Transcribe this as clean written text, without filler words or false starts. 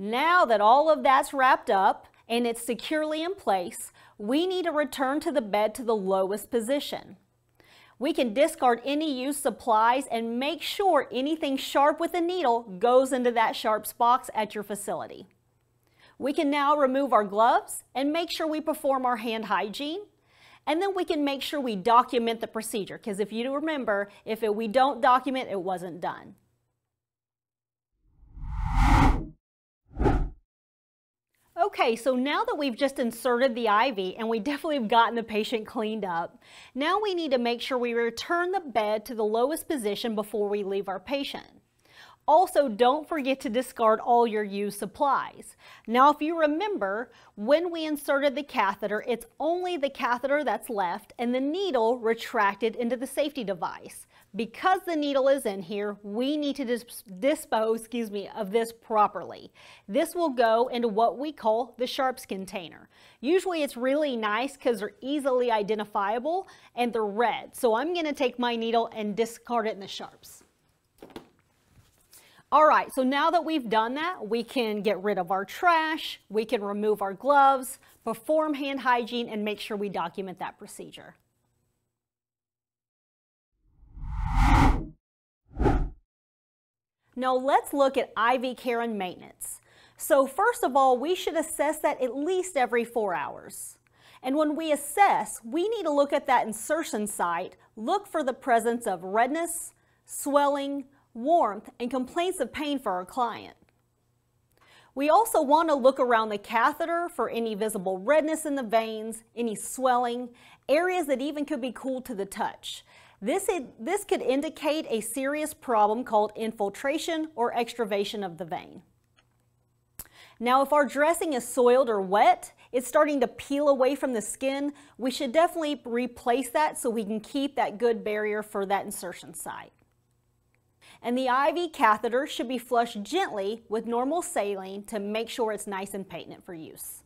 Now that all of that's wrapped up and it's securely in place, we need to return to the bed to the lowest position. We can discard any used supplies and make sure anything sharp with a needle goes into that sharps box at your facility. We can now remove our gloves and make sure we perform our hand hygiene. And then we can make sure we document the procedure, because if you remember, if we don't document, it wasn't done. Okay, so now that we've just inserted the IV and we definitely have gotten the patient cleaned up, now we need to make sure we return the bed to the lowest position before we leave our patient. Also, don't forget to discard all your used supplies. Now, if you remember, when we inserted the catheter, it's only the catheter that's left and the needle retracted into the safety device. Because the needle is in here, we need to dispose of this properly. This will go into what we call the sharps container. Usually it's really nice because they're easily identifiable and they're red. So I'm going to take my needle and discard it in the sharps. All right, so now that we've done that, we can get rid of our trash, we can remove our gloves, perform hand hygiene, and make sure we document that procedure. Now let's look at IV care and maintenance. So first of all, we should assess that at least every 4 hours. And when we assess, we need to look at that insertion site, look for the presence of redness, swelling, warmth, and complaints of pain for our client. We also want to look around the catheter for any visible redness in the veins, any swelling, areas that even could be cool to the touch. This could indicate a serious problem called infiltration or extravasation of the vein. Now, if our dressing is soiled or wet, it's starting to peel away from the skin, we should definitely replace that so we can keep that good barrier for that insertion site. And the IV catheter should be flushed gently with normal saline to make sure it's nice and patent for use.